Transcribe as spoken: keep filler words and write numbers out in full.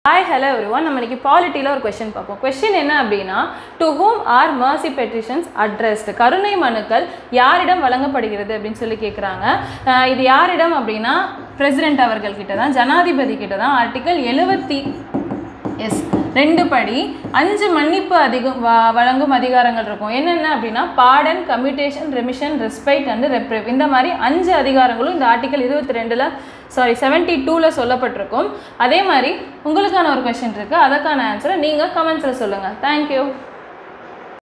Hi, hello everyone. நம்ம இன்னைக்கு பாலிட்டில ஒரு क्वेश्चन பார்ப்போம். क्वेश्चन என்ன அப்படினா to whom are mercy petitions addressed? கருணை மனுக்கள் யாரிடம் வழங்கப்படுகிறது அப்படினு சொல்லி கேக்குறாங்க. இது யாரிடம் அப்படினா பிரசிடென்ட் அவர்கள் கிட்ட தான், ஜனாதிபதி கிட்ட தான். ஆர்டிகல் எழுபது எஸ் ரெண்டு படி அஞ்சு மன்னிப்பு அதிகம் வழங்கும் அதிகாரங்கள் இருக்கும். என்னென்ன அப்படின்னா pardon, commutation, remission, respite and reprieve. இந்த மாதிரி அஞ்சு அதிகாரங்களும் இந்த ஆர்டிகல் இருபத்தி ரெண்டுல சாரி செவன்டி டூல சொல்லப்பட்டிருக்கும். அதே மாதிரி உங்களுக்கான ஒரு கொஸ்டின் இருக்கு, அதற்கான ஆன்சரை நீங்க கமெண்ட்ஸ்ல சொல்லுங்க. தேங்க்யூ.